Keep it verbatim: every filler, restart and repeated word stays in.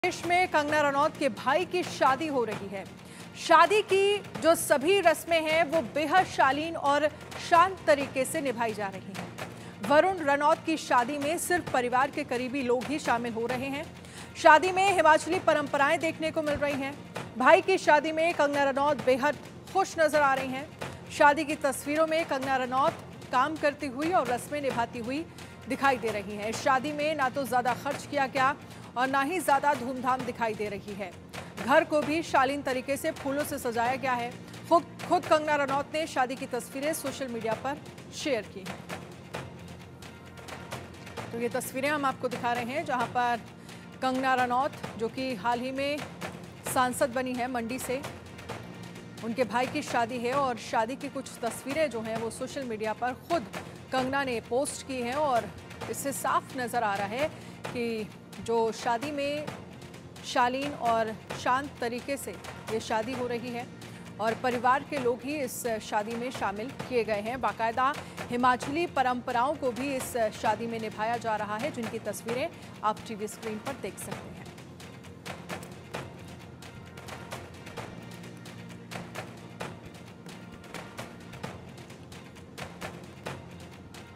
देश में कंगना रनौत के भाई की शादी हो रही है। शादी की जो सभी रस्में हैं वो बेहद शालीन और शांत तरीके से निभाई जा रही हैं। वरुण रनौत की शादी में सिर्फ परिवार के करीबी लोग ही शामिल हो रहे हैं। शादी में हिमाचली परंपराएं देखने को मिल रही हैं। भाई की शादी में कंगना रनौत बेहद खुश नजर आ रही हैं। शादी की तस्वीरों में कंगना रनौत काम करती हुई और रस्में निभाती हुई दिखाई दे रही हैं। इस शादी में ना तो ज्यादा खर्च किया गया और ना ही ज्यादा धूमधाम दिखाई दे रही है। घर को भी शालीन तरीके से फूलों से सजाया गया है। खुद खुद कंगना रनौत ने शादी की तस्वीरें सोशल मीडिया पर शेयर की हैं। तो ये तस्वीरें हम आपको दिखा रहे हैं जहां पर कंगना रनौत, जो कि हाल ही में सांसद बनी है मंडी से, उनके भाई की शादी है और शादी की कुछ तस्वीरें जो हैं वो सोशल मीडिया पर खुद कंगना ने पोस्ट की हैं और इससे साफ नज़र आ रहा है कि जो शादी में शालीन और शांत तरीके से ये शादी हो रही है और परिवार के लोग ही इस शादी में शामिल किए गए हैं। बाकायदा हिमाचली परंपराओं को भी इस शादी में निभाया जा रहा है, जिनकी तस्वीरें आप टीवी स्क्रीन पर देख सकते हैं।